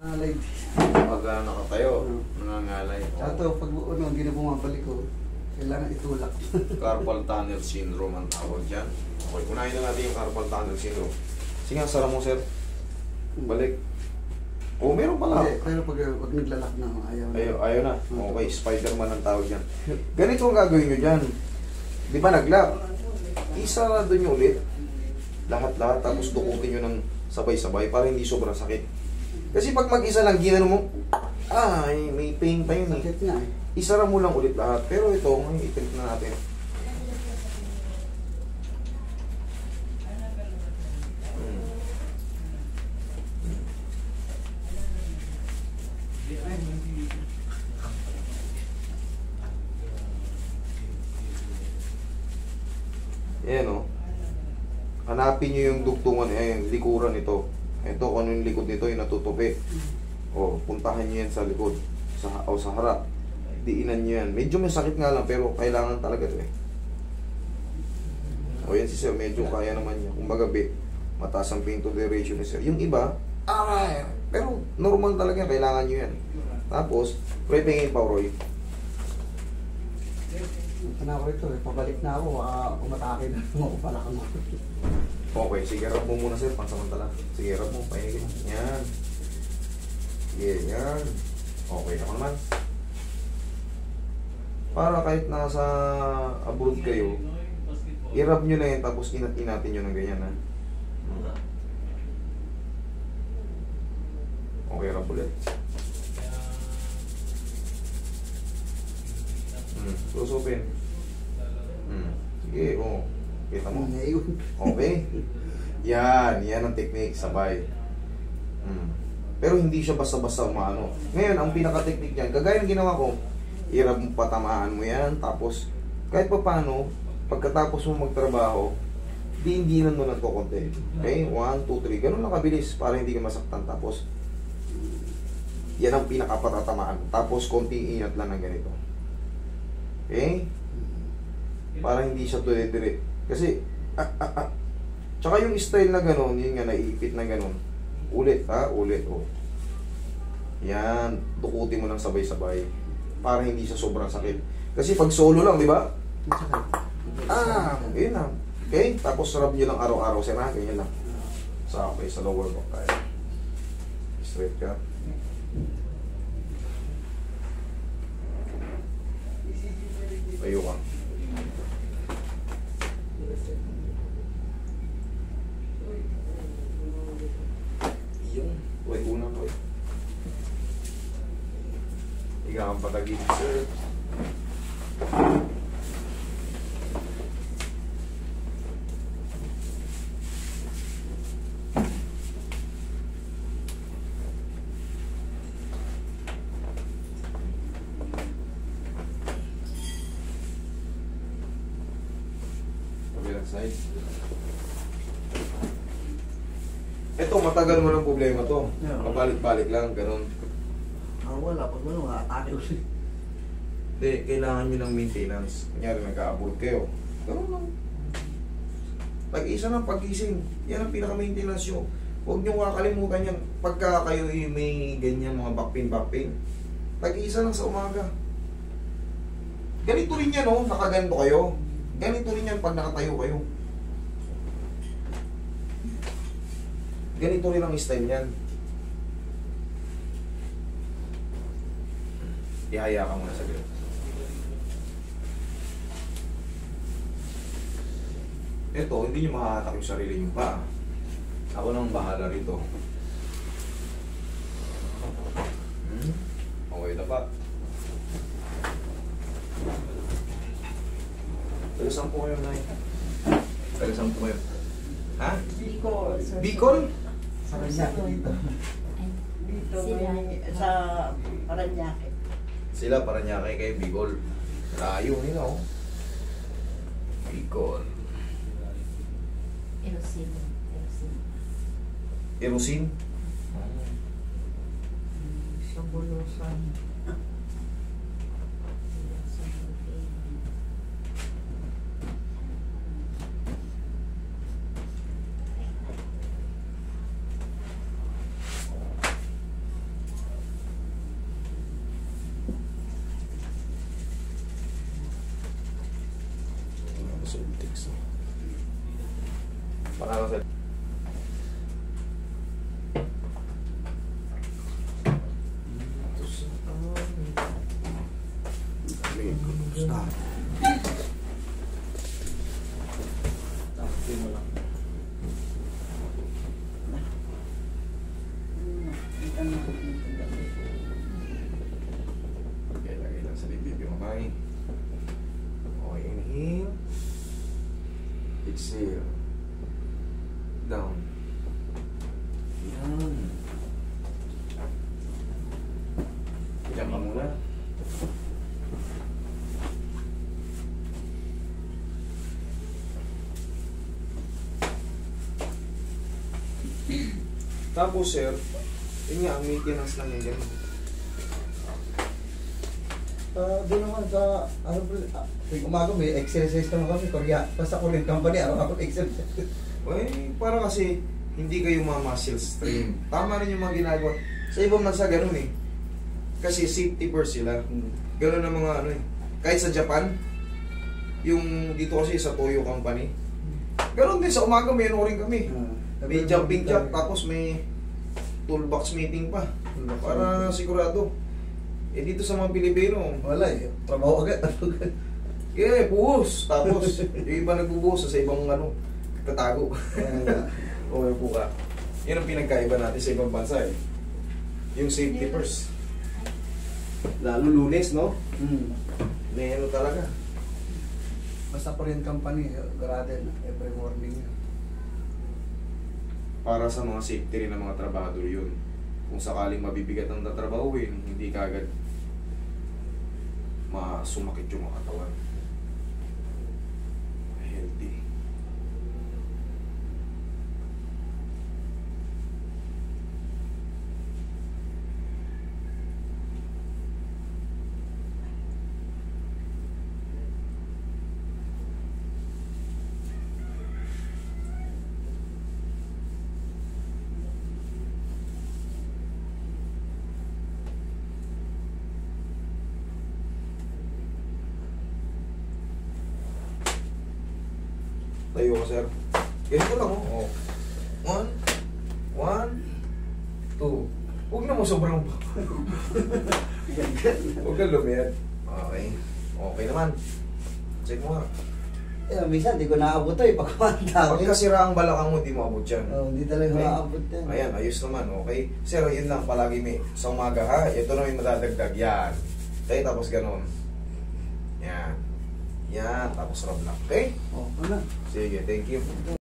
Nangangalay. Pag nakatayo, nangangalay. Tsaka ito, pag hindi na bumabalik ko, kailangan itulak. Carpal tunnel syndrome ang tawag dyan. Okay, kunahin na natin yung carpal tunnel syndrome. Sige nga, sara mo sir. Balik. Oh, meron pala. Hindi, pero pag naglalak na, ayaw na. Ayaw na. Okay, Spider-Man ang tawag dyan. Ganito ang gagawin nyo dyan. Di ba naglock? Isarado nyo ulit. Lahat-lahat, tapos dukutin nyo ng sabay-sabay para hindi sobrang sakit. Kasi pag mag-isa lang, ginano mo, ay, may pain pa yun eh. Sakit nga eh. Isara mo lang ulit lahat. Pero ito, ngayon i-treat na natin. Ayan o. Hanapin nyo yung dugtungan, ayan, likuran ito. Ito, kung ano yung likod nito, yung natutupi. O, puntahan nyo yan sa likod. O sa harap. Diinan nyo yan. Medyo may sakit nga lang, pero kailangan talaga ito eh. O yan si sir, medyo kaya naman niya. Kung baga, mataas ang pain to the ratio ni sir. Yung iba, pero normal talaga yan, kailangan nyo yan. Tapos, pre-pingin pa, Roy. Punta ako ito eh, pabalik na ako, umatake na ako pala kang ako. Okay, sige, rap mo muna sir, pansamantala. Sige, rap mo, pahinigin. Yan. Sige, yan. Okay naman naman. Para kahit nasa abroad kayo, i-rub nyo na yun, tapos inatin nyo ng ganyan, ha? Okay, rub ulit. Close open. Sige, kita mo. Okay. Yan ang technique, sabay. Pero hindi siya basta-basta umano. Ngayon, ang pinaka-technique niyan, kagaya ng ginawa ko, i-rub mo, patamaan mo yan, tapos kahit pa paano, pagkatapos mo magtrabaho, diindinan mo na to konti. Okay? 1, 2, 3. Ganun lang kabilis para hindi ka masaktan. Tapos, yan ang pinaka-patatamaan. Tapos, konting ingat lang ng ganito. Okay? Para hindi siya tuloy-dire. Kasi, Tsaka yung style na gano'n, yun nga, naiipit na gano'n. Ulit, ha? Ulit, oh. Yan, dukutin mo ng sabay-sabay. Para hindi siya sobrang sakit. Kasi pag solo lang, di ba? Yun na. Okay? Tapos rub nyo lang araw-araw. Sira, ganyan lang. Sa lower back tayo. Straight ka. Tayo ka. Yung, wait, unang wait. Higa kang patagig, sir. Side. Ito, matagal mo ng problema to. Yeah. Mabalik-balik lang, ganun. Wala, pag ano, atake ko siya. Hindi, kailangan nyo ng maintenance. Kunyari, nagka-abort kayo. Ganun lang. Pag-isa ng pag-gising, yan ang pinaka-maintenance nyo. Huwag nyo kakalimutan yan. Pagka kayo may ganyan, mga back pain, pag-isa lang sa umaga. Ganito rin yan, oh, nakaganto kayo. Ganito rin yan pag nakatayo kayo. Ganito rin ang style niyan. Ihaya ka muna sa gano'n. Ito, hindi nyo makahatak yung sarili nyo pa. Ako nang bahala rito. Okay na pa. Tagasang po kayo, Nay. Tagasang po kayo. Ha? Bicol. Bicol? Sa kanya, dito. Dito sa Paranaque. Sila, Paranaque kay Bicol. Layo nila, oh. Bicol. Erosin. Erosin? Sa Bulusan. Pangalan sa... Stop. Tapos mo lang. Ito na. Okay, lagay lang sa bibig yung kamay. Okay, inhale. Exhale. Down. Yan. Diyan ka muna. Tapos sir, yun nga, ang maintenance lang yan. Doon naman sa, ano po, tuwing umaga may exercise naman kami, Korea. Basta ko rin company, araw-araw exercise. Eh, para kasi hindi kayo muscle strain. Tama rin yung mga ginagawa. Sa ibang bansa, ganun eh. Kasi safety first sila. Ganun ang mga ano eh. Kahit sa Japan, yung dito kasi sa Toyo Company, ganun din sa umaga, mayroon rin kami. May jumping jack, tapos may toolbox meeting pa. Para sigurado. Eh dito sa mga Pilipino, Wala eh, trabaho agad. eh, buhos. Tapos, yung iba nagbubuhos sa ibang ano, tatago. O yung buka. Yan ang pinagkaiba natin sa ibang bansa eh. Yung safety first. Lalo Lunes, no? May ano talaga. Basta Korean company, garden, every morning. Para sa mga safety rin ng mga trabahador yun. Kung sakaling mabibigat ang tatrabahuin, hindi kagad masumakit yung mga katawan. Healthy. Tayo ka, sir. Ganito lang, oh. 1, 2. Huwag na mo sobrang... Huwag kang lumiyad. Okay. Okay naman. Check mo nga. Eh, minsan, di ko naabot to eh, pagkamanta. Pag kasira ang balakang mo, di mo abot yan. Hindi talaga Okay. maabot yan. Ayan, ayos naman. Okay. Sir, yun lang. Palagi may sa umaga, ha? Ito na may madadagdag. Yan. Okay, tapos ganon. Yan. Yan. Tapos rub lang. Okay? Oh, ano? Sige, thank you.